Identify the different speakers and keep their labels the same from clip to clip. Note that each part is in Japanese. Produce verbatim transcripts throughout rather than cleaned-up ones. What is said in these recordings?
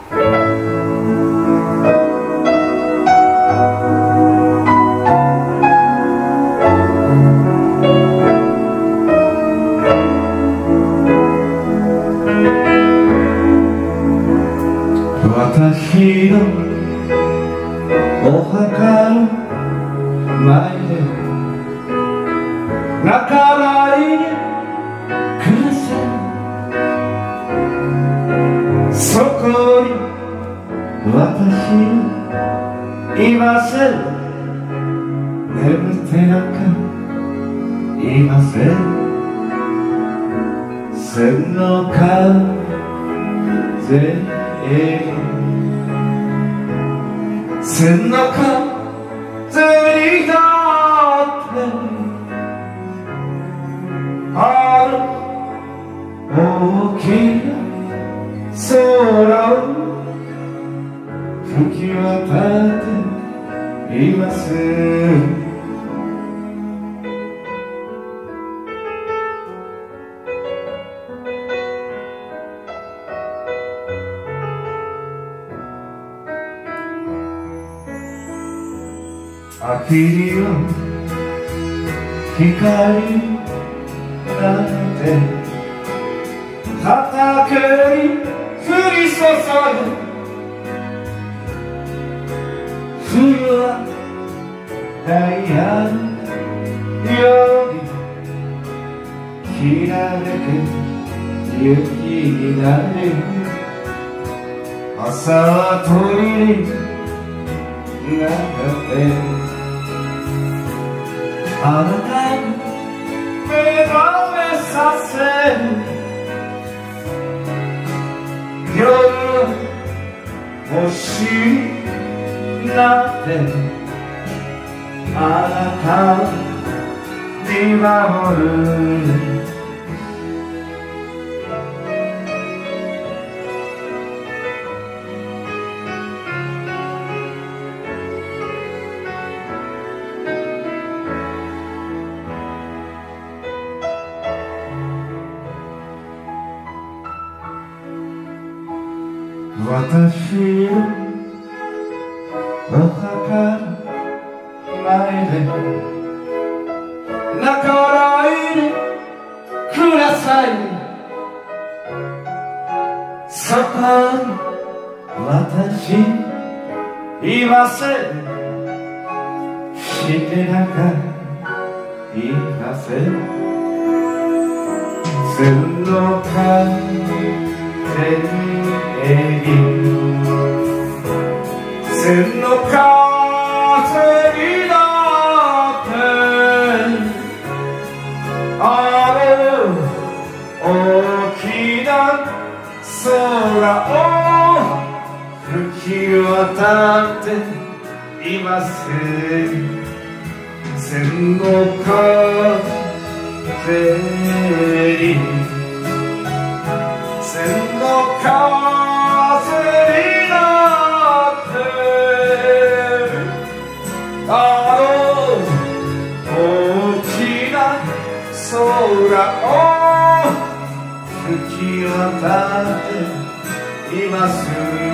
Speaker 1: 私のお墓の前で泣かないでください。そこに私いません。眠ってなんかいません。千の風千の風になってあの大きな空を吹き渡っています。秋の光なんて畑に降り注ぐ。冬はダイヤのようにきらめく雪になる。朝は鳥になってあなたに目覚めさせる。夜の星になってあなたを見守る。私のお墓の前で泣かないでください。そこに私いません。してなんかいません。千の風に千の風になってあの大きな空を吹き渡っています。千の風に千の風空を吹き渡っています。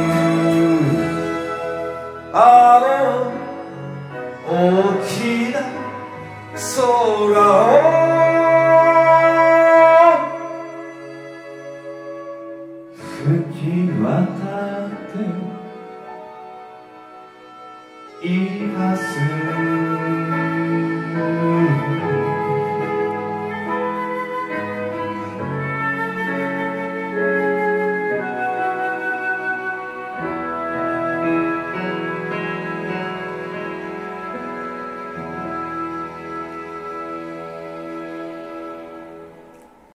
Speaker 1: あの大きな空を吹き渡っています。